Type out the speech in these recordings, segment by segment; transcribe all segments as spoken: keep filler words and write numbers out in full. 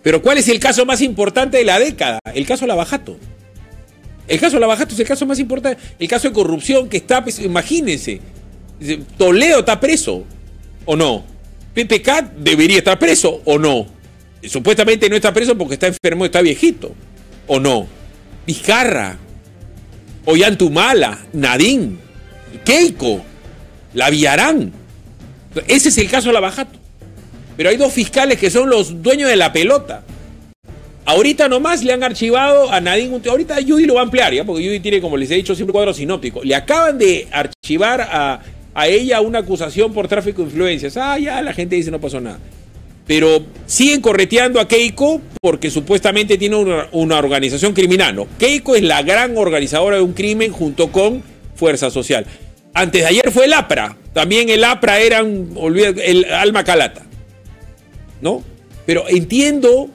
Pero ¿cuál es el caso más importante de la década? El caso Lava Jato. El caso Lava Jato es el caso más importante. El caso de corrupción que está, pues, imagínense. Toledo está preso, ¿o no? P P K debería estar preso, ¿o no? Supuestamente no está preso porque está enfermo, está viejito, ¿o no? Vizcarra, Ollantumala, Nadine, Keiko, la Villarán. Ese es el caso Lava Jato. Pero hay dos fiscales que son los dueños de la pelota. Ahorita nomás le han archivado a Nadine. Ahorita Judy lo va a ampliar, ¿ya? Porque Judy tiene, como les he dicho, siempre cuadro sinóptico. Le acaban de archivar a, a ella una acusación por tráfico de influencias. Ah, ya, la gente dice no pasó nada. Pero siguen correteando a Keiko porque supuestamente tiene una, una organización criminal, ¿no? Keiko es la gran organizadora de un crimen junto con Fuerza Social. Antes de ayer fue el APRA. También el APRA era un, olvida, el alma calata, ¿no? Pero entiendo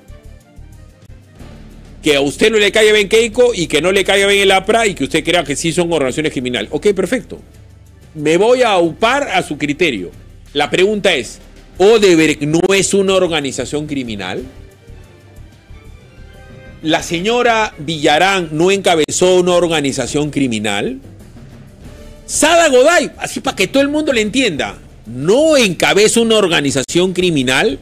que a usted no le caiga bien Keiko y que no le caiga bien el APRA y que usted crea que sí son organizaciones criminales. Ok, perfecto. Me voy a aupar a su criterio. La pregunta es, ¿Odebrecht no es una organización criminal? ¿La señora Villarán no encabezó una organización criminal? Sada Goday, así para que todo el mundo le entienda, ¿no encabeza una organización criminal?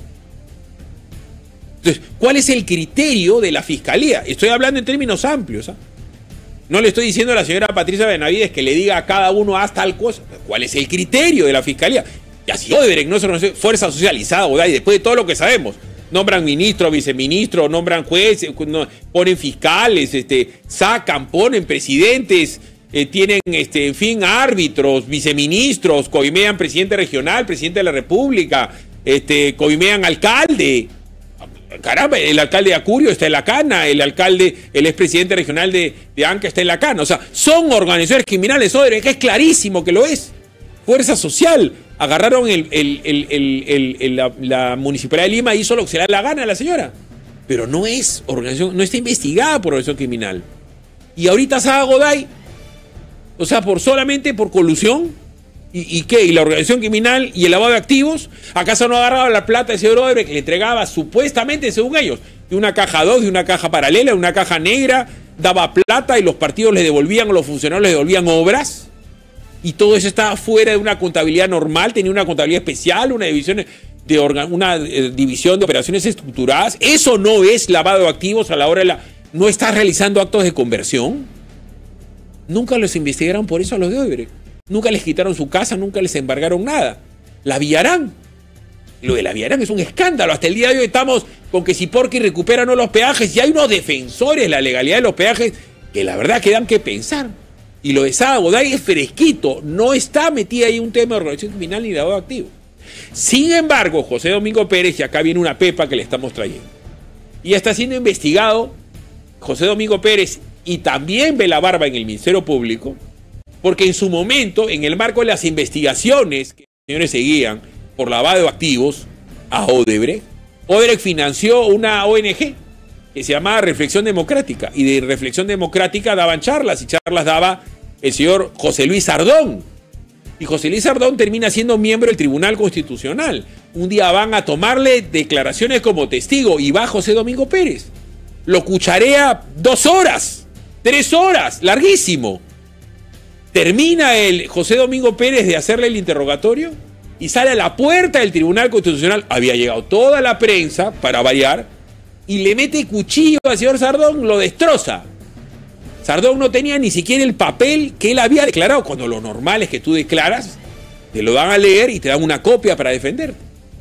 Entonces, ¿cuál es el criterio de la fiscalía? Estoy hablando en términos amplios, ¿eh? No le estoy diciendo a la señora Patricia Benavides que le diga a cada uno haz tal cosa. ¿Cuál es el criterio de la fiscalía? Y así Odebrecht no se conoce, Fuerza Socializada, Goday, después de todo lo que sabemos. Nombran ministros, viceministros, nombran jueces, no, ponen fiscales, este, sacan, ponen presidentes, eh, tienen, este, en fin, árbitros, viceministros, coimean presidente regional, presidente de la República, este, coimean alcalde. Caramba, el alcalde de Acurio está en la cana, el alcalde, el expresidente regional de, de Anca está en la cana. O sea, son organizaciones criminales, Odebrecht, que es clarísimo que lo es. Fuerza Social. Agarraron el, el, el, el, el, el, la, la Municipalidad de Lima y hizo lo que se le da la gana a la señora. Pero no es organización, no está investigada por organización criminal. Y ahorita Sada Goday, o sea, por solamente por colusión. ¿Y, ¿Y qué? ¿Y la organización criminal y el lavado de activos? ¿Acaso no agarraba la plata de ese Odebrecht que le entregaba supuestamente, según ellos, de una caja dos, de una caja paralela, de una caja negra, daba plata y los partidos le devolvían, o los funcionarios le devolvían obras? Y todo eso estaba fuera de una contabilidad normal, tenía una contabilidad especial, una división de, una, eh, división de operaciones estructuradas. Eso no es lavado de activos a la hora de la... ¿No está realizando actos de conversión? Nunca los investigaron por eso a los de Odebrecht. Nunca les quitaron su casa, nunca les embargaron nada. La Villarán. Lo de la Villarán es un escándalo. Hasta el día de hoy estamos con que si Porqui recupera o no los peajes. Y hay unos defensores de la legalidad de los peajes que la verdad que dan que pensar. Y lo de Sada Goday es fresquito. No está metida ahí un tema de organización criminal ni de lavado de activos. Sin embargo, José Domingo Pérez, y acá viene una pepa que le estamos trayendo. Y está siendo investigado José Domingo Pérez y también Belabarba en el Ministerio Público. Porque en su momento, en el marco de las investigaciones que los señores seguían por lavado de activos a Odebrecht, Odebrecht financió una O N G que se llamaba Reflexión Democrática. Y de Reflexión Democrática daban charlas, y charlas daba el señor José Luis Sardón. Y José Luis Sardón termina siendo miembro del Tribunal Constitucional. Un día van a tomarle declaraciones como testigo y va José Domingo Pérez. Lo cucharea dos horas, tres horas, larguísimo. Termina el José Domingo Pérez de hacerle el interrogatorio y sale a la puerta del Tribunal Constitucional. Había llegado toda la prensa, para variar, y le mete cuchillo al señor Sardón, lo destroza. Sardón no tenía ni siquiera el papel que él había declarado, cuando lo normal es que tú declaras, te lo dan a leer y te dan una copia para defenderte.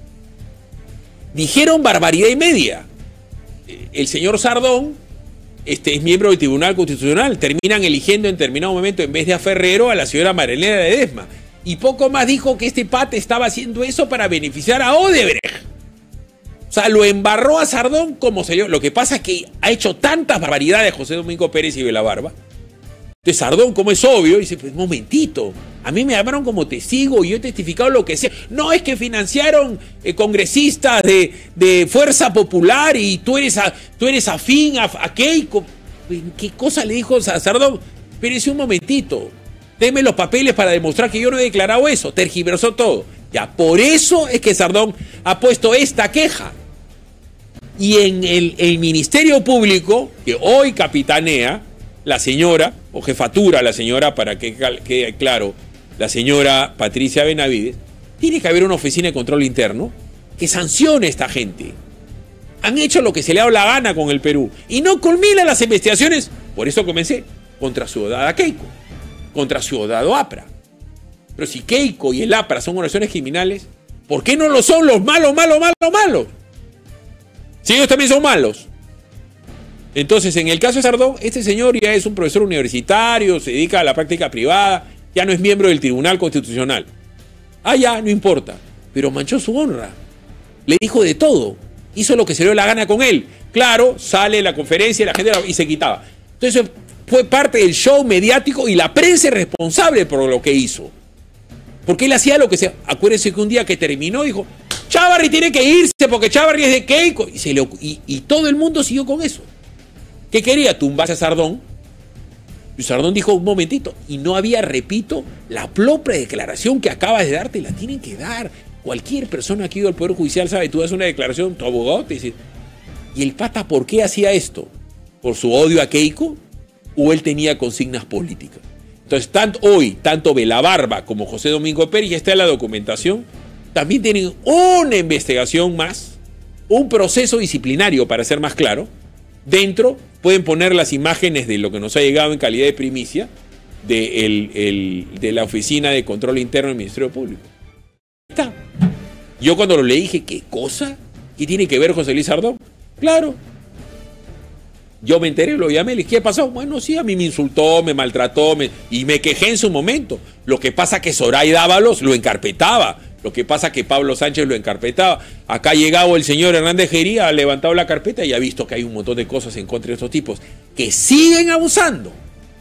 Dijeron barbaridad y media. El señor Sardón Este es miembro del Tribunal Constitucional. Terminan eligiendo en determinado momento, en vez de a Ferrero, a la señora Marilena Ledesma. Y poco más dijo que este pate estaba haciendo eso para beneficiar a Odebrecht. O sea, lo embarró a Sardón como se dio. Lo que pasa es que ha hecho tantas barbaridades José Domingo Pérez y Belabarba. Entonces Sardón, como es obvio, dice, pues momentito, a mí me llamaron como testigo y yo he testificado lo que sea. No, es que financiaron eh, congresistas de, de Fuerza Popular y tú eres, a, tú eres afín a, a Keiko. ¿Qué cosa le dijo a Sardón? Espérese un momentito, deme los papeles para demostrar que yo no he declarado eso. Tergiversó todo. Ya, por eso es que Sardón ha puesto esta queja. Y en el, el Ministerio Público, que hoy capitanea la señora, o jefatura la señora, para que quede claro, la señora Patricia Benavides, tiene que haber una oficina de control interno que sancione a esta gente. Han hecho lo que se le ha dado la gana con el Perú y no culminan las investigaciones. Por eso comencé contra Ciudadana Keiko, contra Ciudadano APRA. Pero si Keiko y el APRA son organizaciones criminales, ¿por qué no lo son los malos, malos, malos, malos? Si ellos también son malos. Entonces, en el caso de Sardón, este señor ya es un profesor universitario, se dedica a la práctica privada, ya no es miembro del Tribunal Constitucional. Ah, ya, no importa. Pero manchó su honra. Le dijo de todo. Hizo lo que se le dio la gana con él. Claro, sale la conferencia y la gente y se quitaba. Entonces, fue parte del show mediático y la prensa es responsable por lo que hizo. Porque él hacía lo que sea. Acuérdense que un día que terminó dijo, Chávarri tiene que irse porque Chávarri es de Keiko. Y, se le, y, y todo el mundo siguió con eso. ¿Qué quería? Tumbarse a Sardón. Y Sardón dijo, un momentito. Y no había, repito, la propia declaración que acabas de darte, la tienen que dar. Cualquier persona que ha ido al Poder Judicial sabe, tú das una declaración, tu abogado te dice. ¿Y el pata por qué hacía esto? ¿Por su odio a Keiko? ¿O él tenía consignas políticas? Entonces, tanto hoy, tanto Belabarba como José Domingo Pérez, ya está en la documentación, también tienen una investigación más, un proceso disciplinario, para ser más claro. Dentro pueden poner las imágenes de lo que nos ha llegado en calidad de primicia de, el, el, de la Oficina de Control Interno del Ministerio Público. Está. Yo cuando lo leí dije, ¿qué cosa? ¿Qué tiene que ver José Luis Sardón? Claro. Yo me enteré, lo llamé, le dije, ¿qué pasó? Bueno, sí, a mí me insultó, me maltrató me, y me quejé en su momento. Lo que pasa es que Zoraida Ábalos lo encarpetaba. Lo que pasa es que Pablo Sánchez lo encarpetaba. Acá ha llegado el señor Hernández Gería, ha levantado la carpeta y ha visto que hay un montón de cosas en contra de estos tipos que siguen abusando.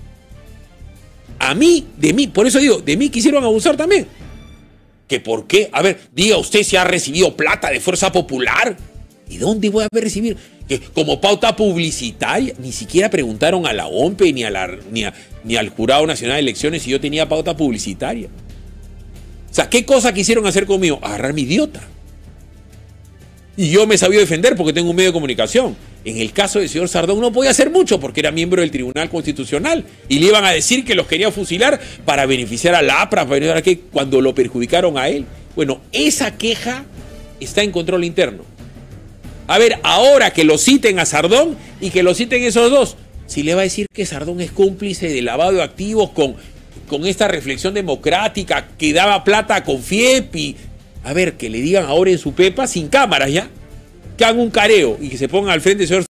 A mí, de mí, por eso digo, de mí quisieron abusar también. ¿Que por qué? A ver, diga usted si ha recibido plata de Fuerza Popular. ¿Y dónde voy a haber recibido? Que como pauta publicitaria, ni siquiera preguntaron a la O M P E ni, a la, ni, a, ni al Jurado Nacional de Elecciones si yo tenía pauta publicitaria. O sea, ¿qué cosa quisieron hacer conmigo? Agarrarme idiota. Y yo me sabía defender porque tengo un medio de comunicación. En el caso del señor Sardón no podía hacer mucho porque era miembro del Tribunal Constitucional y le iban a decir que los quería fusilar para beneficiar a la APRA, para beneficiar a que cuando lo perjudicaron a él. Bueno, esa queja está en control interno. A ver, ahora que lo citen a Sardón y que lo citen esos dos, si le va a decir que Sardón es cómplice de lavado de activos con, con esta reflexión democrática que daba plata con Fiepi. A ver, que le digan ahora en su pepa, sin cámaras ya, que hagan un careo y que se pongan al frente del señor